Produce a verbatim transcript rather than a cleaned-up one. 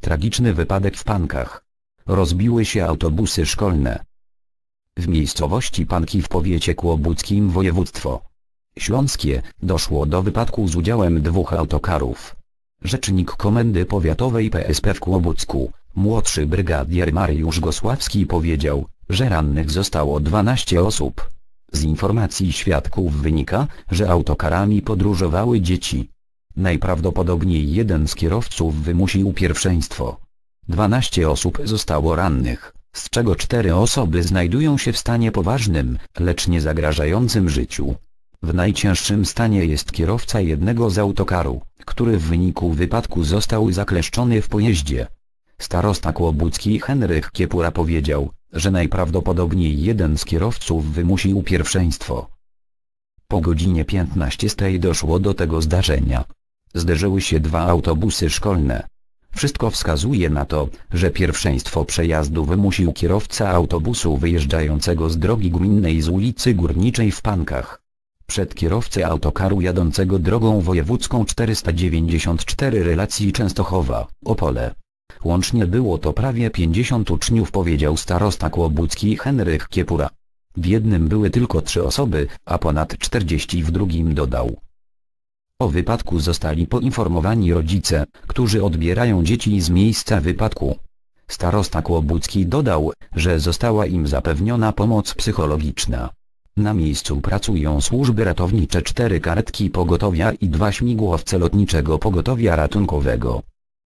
tragiczny wypadek w Pankach. Rozbiły się autobusy szkolne. W miejscowości Panki w powiecie kłobuckim województwo śląskie doszło do wypadku z udziałem dwóch autokarów. Rzecznik Komendy Powiatowej P S P w Kłobucku, młodszy brygadier Mariusz Gosławski powiedział, że rannych zostało dwanaście osób. Z informacji świadków wynika, że autokarami podróżowały dzieci. Najprawdopodobniej jeden z kierowców wymusił pierwszeństwo. dwanaście osób zostało rannych, z czego cztery osoby znajdują się w stanie poważnym, lecz nie zagrażającym życiu. W najcięższym stanie jest kierowca jednego z autokaru, który w wyniku wypadku został zakleszczony w pojeździe. Starosta kłobucki Henryk Kiepura powiedział, że najprawdopodobniej jeden z kierowców wymusił pierwszeństwo. Po godzinie piętnastej doszło do tego zdarzenia. Zderzyły się dwa autobusy szkolne. Wszystko wskazuje na to, że pierwszeństwo przejazdu wymusił kierowca autobusu wyjeżdżającego z drogi gminnej z ulicy Górniczej w Pankach. Przed kierowcę autokaru jadącego drogą wojewódzką czterysta dziewięćdziesiąt cztery relacji Częstochowa-Opole. Łącznie było to prawie pięćdziesiąt uczniów, powiedział starosta kłobucki Henryk Kiepura. W jednym były tylko trzy osoby, a ponad czterdzieści w drugim, dodał. O wypadku zostali poinformowani rodzice, którzy odbierają dzieci z miejsca wypadku. Starosta kłobucki dodał, że została im zapewniona pomoc psychologiczna. Na miejscu pracują służby ratownicze, cztery karetki pogotowia i dwa śmigłowce lotniczego pogotowia ratunkowego.